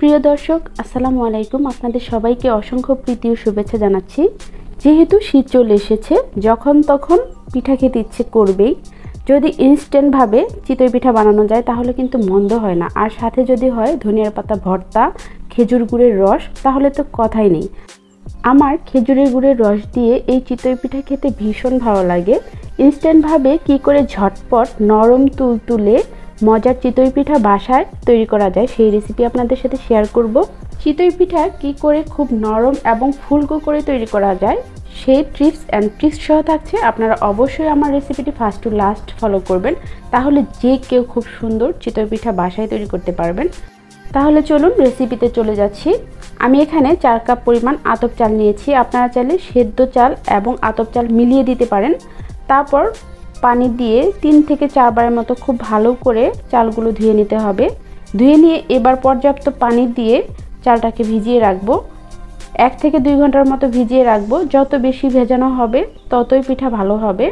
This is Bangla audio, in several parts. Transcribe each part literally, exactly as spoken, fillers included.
প্রিয় দর্শক আসসালামু আলাইকুম আপনাদের সবাইকে অসংখ্য প্রীতি ও শুভেচ্ছা জানাচ্ছি। যেহেতু শীত চলে এসেছে, যখন তখন পিঠা খেতে ইচ্ছে করবেই। যদি ইনস্ট্যান্ট ভাবে চিতই পিঠা বানানো যায় তাহলে কিন্তু মন্দ হয় না, আর সাথে যদি হয় ধনিয়ার পাতা ভর্তা, খেজুর গুড়ের রস, তাহলে তো কথাই নেই। আমার খেজুরের গুড়ের রস দিয়ে এই চিতই পিঠা খেতে ভীষণ ভালো লাগে। ইনস্ট্যান্ট ভাবে কি করে ঝটপট নরম তুলতুলে মজার চিতই পিঠা বাসায় তৈরি করা যায় সেই রেসিপি আপনাদের সাথে শেয়ার করব। চিতই পিঠা কি করে খুব নরম এবং ফুলকো করে তৈরি করা যায় সেই টিপস অ্যান্ড ট্রিক্স সহ থাকছে। আপনারা অবশ্যই আমার রেসিপিটি ফার্স্ট টু লাস্ট ফলো করবেন, তাহলে যে কেউ খুব সুন্দর চিতই পিঠা বাসায় তৈরি করতে পারবেন। তাহলে চলুন রেসিপিতে চলে যাচ্ছি। আমি এখানে চার কাপ পরিমাণ আতপ চাল নিয়েছি। আপনারা চাইলে সেদ্ধ চাল এবং আতপ চাল মিলিয়ে দিতে পারেন। তারপর পানি দিয়ে তিন থেকে চারবারের মতো খুব ভালো করে চালগুলো ধুয়ে নিতে হবে। ধুয়ে নিয়ে এবার পর্যাপ্ত পানি দিয়ে চালটাকে ভিজিয়ে রাখবো। এক থেকে দুই ঘন্টার মতো ভিজিয়ে রাখবো। যত বেশি ভেজানো হবে ততই পিঠা ভালো হবে।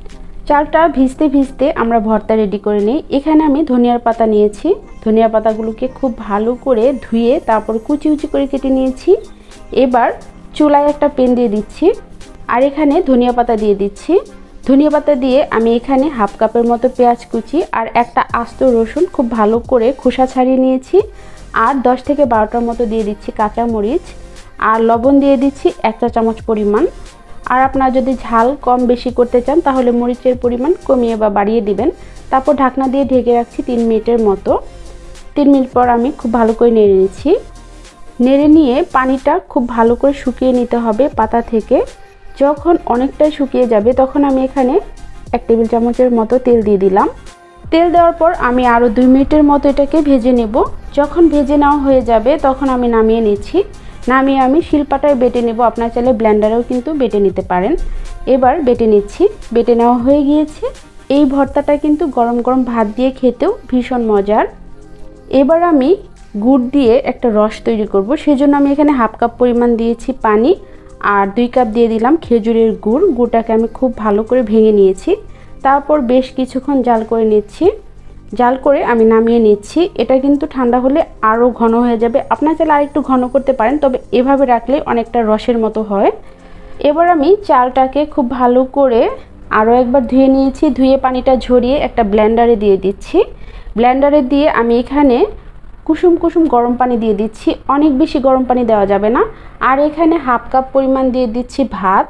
চালটা ভিজতে ভিজতে আমরা ভর্তা রেডি করে নিই। এখানে আমি ধনিয়ার পাতা নিয়েছি। ধনিয়া পাতাগুলোকে খুব ভালো করে ধুয়ে তারপর কুচি কুচি করে কেটে নিয়েছি। এবার চুলায় একটা প্যান দিয়ে দিচ্ছি, আর এখানে ধনিয়া পাতা দিয়ে দিচ্ছি। ধনিয়া পাতা দিয়ে আমি এখানে হাফ কাপের মতো পেঁয়াজ কুচি আর একটা আস্ত রসুন খুব ভালো করে খোসা ছাড়িয়ে নিয়েছি। আর দশ থেকে বারোটার মতো দিয়ে দিচ্ছি কাঁচা মরিচ, আর লবণ দিয়ে দিচ্ছি এক চা চামচ পরিমাণ। আর আপনারা যদি ঝাল কম বেশি করতে চান তাহলে মরিচের পরিমাণ কমিয়ে বা বাড়িয়ে দিবেন। তারপর ঢাকনা দিয়ে ঢেকে রাখছি তিন মিনিটের মতো। তিন মিনিট পর আমি খুব ভালো করে নেড়ে নিচ্ছি। নেড়ে নিয়ে পানিটা খুব ভালো করে শুকিয়ে নিতে হবে পাতা থেকে। যখন অনেকটাই শুকিয়ে যাবে তখন আমি এখানে এক টেবিল চামচের মতো তেল দিয়ে দিলাম। তেল দেওয়ার পর আমি আরও দুই মিনিটের মতো এটাকে ভেজে নেব। যখন ভেজে নেওয়া হয়ে যাবে তখন আমি নামিয়ে নিচ্ছি। নামিয়ে আমি শিলপাটায় বেটে নেব। আপনার চাইলে ব্লেন্ডারেও কিন্তু বেটে নিতে পারেন। এবার বেটে নিচ্ছি। বেটে নেওয়া হয়ে গিয়েছে। এই ভর্তাটা কিন্তু গরম গরম ভাত দিয়ে খেতেও ভীষণ মজার। এবার আমি গুড় দিয়ে একটা রস তৈরি করব। সেজন্য আমি এখানে হাফ কাপ পরিমাণ দিয়েছি পানি, আর দুই কাপ দিয়ে দিলাম খেজুরের গুড়। গুড়টাকে আমি খুব ভালো করে ভেঙে নিয়েছি। তারপর বেশ কিছুক্ষণ জাল করে নিচ্ছি। জাল করে আমি নামিয়ে নিচ্ছি। এটা কিন্তু ঠান্ডা হলে আরও ঘন হয়ে যাবে। আপনার চাইলে আরেকটু ঘন করতে পারেন, তবে এভাবে রাখলে অনেকটা রসের মতো হয়। এবার আমি চালটাকে খুব ভালো করে আরও একবার ধুয়ে নিয়েছি। ধুয়ে পানিটা ঝরিয়ে একটা ব্লেন্ডারে দিয়ে দিচ্ছি। ব্লেন্ডারে দিয়ে আমি এখানে কুসুম কুসুম গরম পানি দিয়ে দিচ্ছি। অনেক বেশি গরম পানি দেওয়া যাবে না। আর এখানে হাফ কাপ পরিমাণ দিয়ে দিচ্ছি ভাত,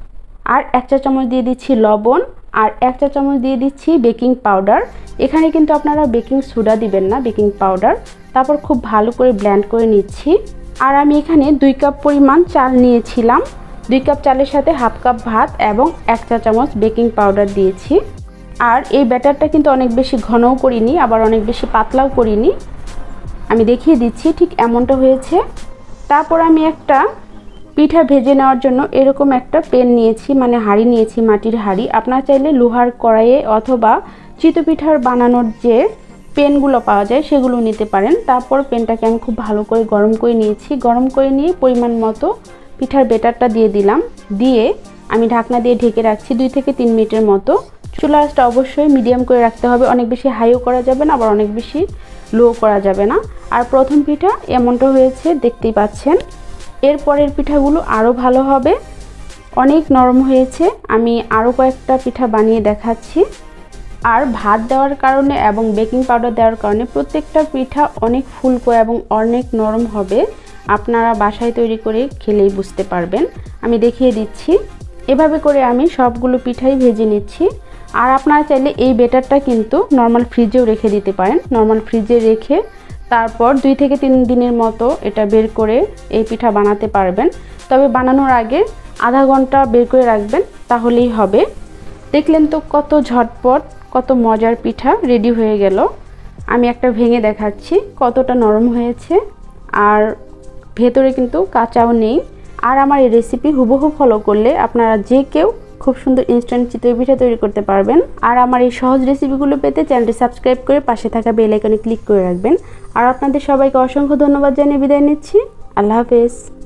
আর এক চা চামচ দিয়ে দিচ্ছি লবণ, আর এক চা চামচ দিয়ে দিচ্ছি বেকিং পাউডার। এখানে কিন্তু আপনারা বেকিং সোডা দিবেন না, বেকিং পাউডার। তারপর খুব ভালো করে ব্লেন্ড করে নিচ্ছি। আর আমি এখানে দুই কাপ পরিমাণ চাল নিয়েছিলাম। দুই কাপ চালের সাথে হাফ কাপ ভাত এবং এক চা চামচ বেকিং পাউডার দিয়েছি। আর এই ব্যাটারটা কিন্তু অনেক বেশি ঘনও করিনি, আবার অনেক বেশি পাতলাও করিনি। আমি দেখিয়ে দিচ্ছি ঠিক এমনটা হয়েছে। তারপর আমি একটা পিঠা ভেজে নেওয়ার জন্য এরকম একটা প্যান নিয়েছি, মানে হাঁড়ি নিয়েছি, মাটির হাঁড়ি। আপনারা চাইলে লোহার কড়াইয়ে অথবা চিতই পিঠার বানানোর যে প্যানগুলো পাওয়া যায় সেগুলো নিতে পারেন। তারপর প্যানটাকে আমি খুব ভালো করে গরম করে নিয়েছি। গরম করে নিয়ে পরিমাণ মতো পিঠার ব্যাটারটা দিয়ে দিলাম। দিয়ে আমি ঢাকনা দিয়ে ঢেকে রাখছি দুই থেকে তিন মিনিটের মতো। চুলা আঁচটা অবশ্যই মিডিয়াম করে রাখতে হবে। অনেক বেশি হাইও করা যাবে না, আবার অনেক বেশি লো করা যাবে না। আর প্রথম পিঠা এমনটা হয়েছে, দেখতেই পাচ্ছেন। এরপরের পিঠাগুলো আরও ভালো হবে, অনেক নরম হয়েছে। আমি আরও কয়েকটা পিঠা বানিয়ে দেখাচ্ছি। আর ভাত দেওয়ার কারণে এবং বেকিং পাউডার দেওয়ার কারণে প্রত্যেকটা পিঠা অনেক ফুলকো এবং অনেক নরম হবে। আপনারা বাসায় তৈরি করে খেলেই বুঝতে পারবেন। আমি দেখিয়ে দিচ্ছি। এভাবে করে আমি সবগুলো পিঠাই ভেজে নিচ্ছি। আর আপনারা চাইলে এই ব্যাটারটা কিন্তু নর্মাল ফ্রিজেও রেখে দিতে পারেন। নর্মাল ফ্রিজে রেখে তারপর দুই থেকে তিন দিনের মতো এটা বের করে এই পিঠা বানাতে পারবেন। তবে বানানোর আগে আধা ঘন্টা বের করে রাখবেন, তাহলেই হবে। দেখলেন তো কত ঝটপট, কত মজার পিঠা রেডি হয়ে গেল। আমি একটা ভেঙে দেখাচ্ছি কতটা নরম হয়েছে, আর ভেতরে কিন্তু কাঁচাও নেই। আর আমার এই রেসিপি হুবহু ফলো করলে আপনারা যে কেউ খুব সুন্দর ইনস্ট্যান্ট চিতই পিঠা তৈরি করতে পারবেন। আর আমার এই সহজ রেসিপিগুলো পেতে চ্যানেলটি সাবস্ক্রাইব করে পাশে থাকা বেল আইকনে ক্লিক করে রাখবেন। আর আপনাদের সবাইকে অসংখ্য ধন্যবাদ জানিয়ে বিদায় নিচ্ছি। আল্লাহ হাফেজ।